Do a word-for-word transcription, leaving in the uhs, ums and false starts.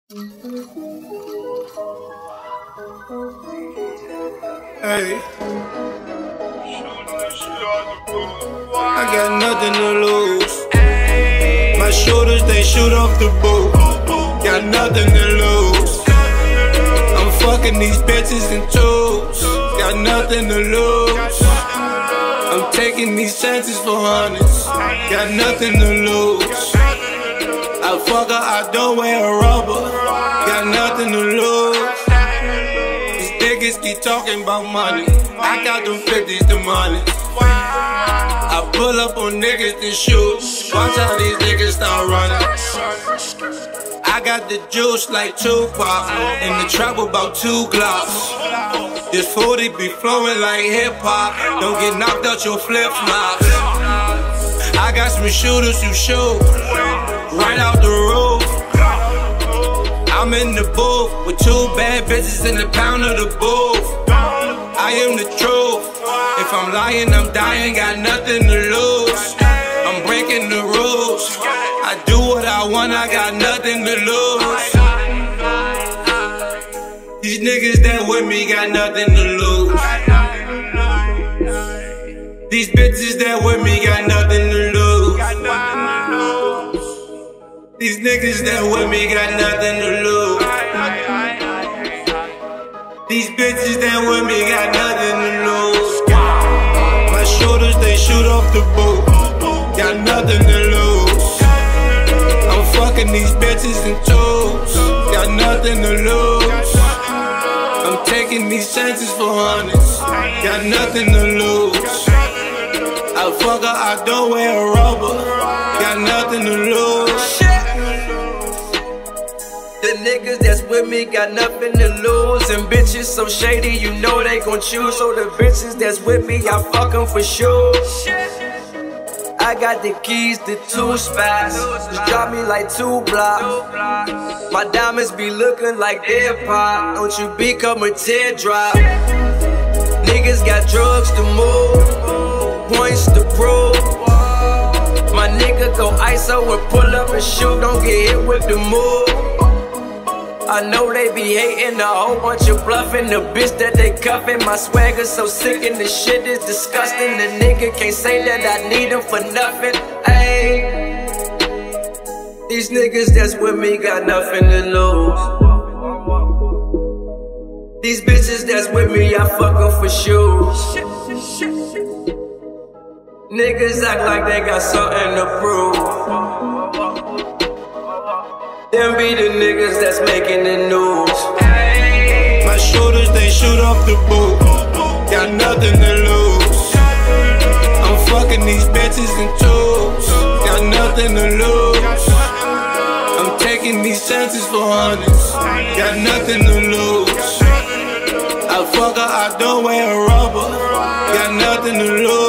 Hey, I got nothing to lose. My shoulders, they shoot off the boot. Got nothing to lose. I'm fucking these bitches in twos. Got nothing to lose. I'm taking these chances for hundreds. Got nothing to lose. I fuck her, I don't wear a rubber. Got nothing to lose. These niggas keep talking about money. I got them fifties, the money. I pull up on niggas to shoot. Watch how these niggas start running. I got the juice like Tupac. In the trap about two glocks. This forty be flowing like hip hop. Don't get knocked out your flip flops. I got some shooters who shoot right out the roof. I'm in the booth with two bad bitches in the pound of the booth. I am the truth. If I'm lying, I'm dying, got nothing to lose. I'm breaking the rules. I do what I want, I got nothing to lose. These niggas that with me got nothing to lose. These bitches that with me got nothing to lose. These niggas that with me got nothing to lose. These bitches that with me got nothing to lose. My shoulders, they shoot off the boot. Got nothing to lose. I'm fucking these bitches in twos. Got nothing to lose. I'm taking these chances for hundreds. Got nothing to lose. I fuck her, I don't wear a rubber. Got nothing to lose. The niggas that's with me got nothing to lose. And bitches so shady, you know they gon' choose. So the bitches that's with me, I fuck them for sure. I got the keys to two spots. Just drop me like two blocks. My diamonds be looking like AirPod. Don't you become a teardrop. Niggas got drugs to move, points to prove. My nigga go I S O and pull up and shoot. Don't get hit with the move. I know they be hating, a whole bunch of bluffing. The bitch that they cuffin', my swagger so sick and the shit is disgusting. The nigga can't say that I need him for nothing. Ayy, these niggas that's with me got nothing to lose. These bitches that's with me, I fuck them for shoes. Niggas act like they got something to prove. Them be the niggas that's making the news. My shoulders, they shoot off the boot. Got nothing to lose. I'm fucking these bitches in twos. Got nothing to lose. I'm taking these chances for hundreds. Got nothing to lose. I fuck her, I don't wear a rubber. Got nothing to lose.